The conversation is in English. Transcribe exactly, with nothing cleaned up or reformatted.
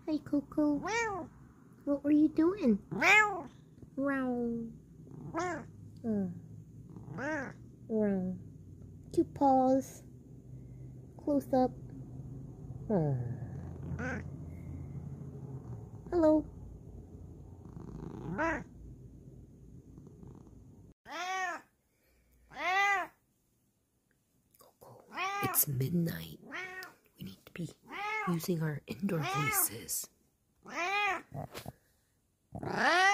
Hey, Coco. What were you doing? Wow. Oh. Wow. Cute paws. Close up. Oh. Hello. Coco, it's midnight. We need to be using our indoor voices.